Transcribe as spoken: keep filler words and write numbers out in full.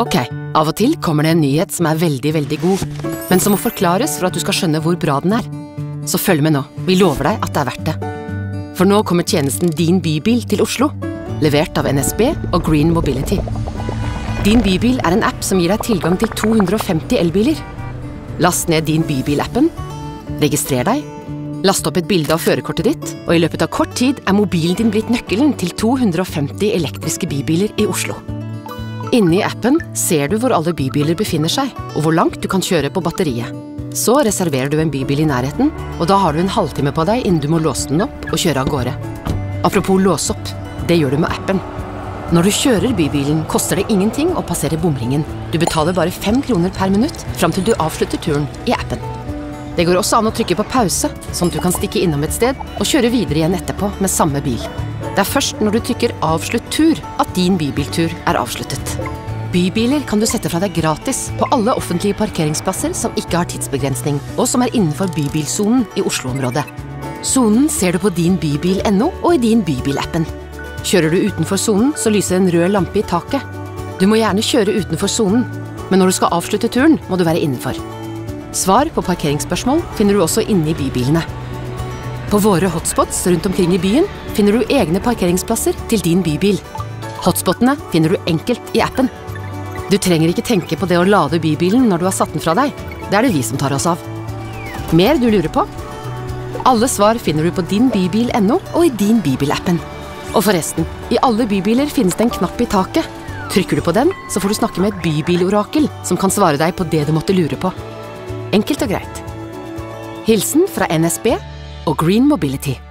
Ok, av og til kommer det en nyhet som er veldig, veldig god, men som må forklares for at du skal skjønne hvor bra den er. Så følg med nå, vi lover deg at det er verdt det. For nå kommer tjenesten Din Bybil til Oslo, levert av N S B og Green Mobility. Din Bybil er en app som gir deg tilgang til to hundre og femti elbiler. Last ned Din Bybil-appen, registrer deg, last opp et bilde av førerkortet ditt, og i løpet av kort tid er mobilen din blitt nøkkelen til to hundre og femti elektriske bybiler i Oslo. Inne i appen ser du hvor alle bybiler befinner seg, og hvor langt du kan kjøre på batteriet. Så reserverer du en bybil i nærheten, og da har du en halvtime på deg innen du må låse den opp og kjøre av gårde. Apropos låse opp, det gjør du med appen. Når du kjører bybilen, koster det ingenting å passere bomringen. Du betaler bare fem kroner per minutt fram til du avslutter turen i appen. Det går også an å trykke på pause, sånn at du kan stikke innom et sted og kjøre videre igjen etterpå med samme bil. Det er først når du trykker avslutt tur at din bybiltur er avsluttet. Bybiler kan du sette fra deg gratis på alle offentlige parkeringsplasser som ikke har tidsbegrensning, og som er innenfor bybilsonen i Oslo-området. Sonen ser du på din bybil punktum no og i din bybil-appen. Kjører du utenfor sonen, så lyser en rød lampe i taket. Du må gjerne kjøre utenfor sonen, men når du skal avslutte turen, må du være innenfor. Svar på parkeringsspørsmål finner du også inne i bybilene. På våre hotspots rundt omkring i byen finner du egne parkeringsplasser til din bybil. Hotspotene finner du enkelt i appen. Du trenger ikke tenke på det å lade bybilen når du har satt den fra deg. Det er det vi som tar oss av. Mer du lurer på? Alle svar finner du på din bybil punktum no og i din bybil-appen. Og forresten, i alle bybiler finnes det en knapp i taket. Trykker du på den, så får du snakke med et bybilorakel som kan svare deg på det du måtte lure på. Enkelt og greit. Hilsen fra N S B og Green Mobility.